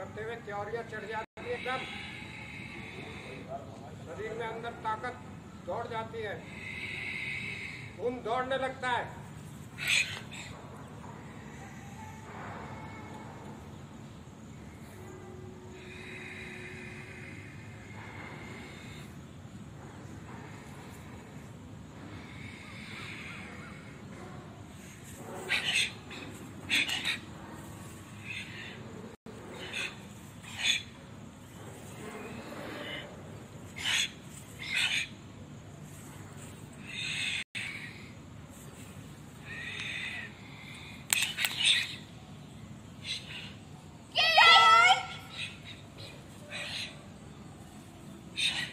करते हुए त्योरियां चढ़ जाती है, एकदम शरीर में अंदर ताकत दौड़ जाती है, खून दौड़ने लगता है। Shh.